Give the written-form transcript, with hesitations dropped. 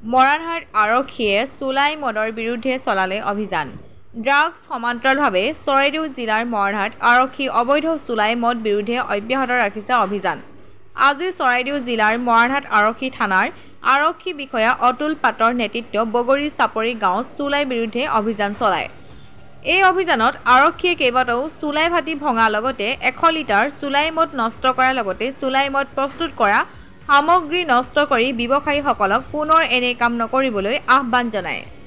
moranhat আৰক্ষীয়ে চুলাই মদৰ বিৰুদ্ধে চলালে অভিযান ড্ৰাগছ সমান্তৰালভাৱে চৰাইদেউ জিলাৰ moranhat আৰক্ষী অবৈধ চুলাই মদ বিৰুদ্ধে অব্যাহত ৰাখিছে অভিযান আজি চৰাইদেউ জিলাৰ moranhat আৰক্ষী থানাৰ আৰক্ষী বিষয়া অতুল পাটৰ নেতৃত্ব বগৰী চাপৰি গাঁও চুলাই বিৰুদ্ধে অভিযান চলায় এই অভিযানত আৰক্ষীয়ে কেইবাটাও চুলাই ভাটি ভঙা লগতে 100 লিটাৰ চুলাই মদ নষ্ট কৰাৰ লগতে চুলাই মদ প্ৰস্তুত কৰা সামগ্ৰী নষ্ট কৰি ব্যৱসায়ীসকলক পুনৰ এনে কাম নকৰিবলৈ আহ্বান জনায়।